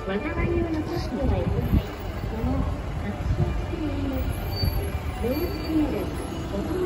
災いを残してはいけない。その確信している。両手にある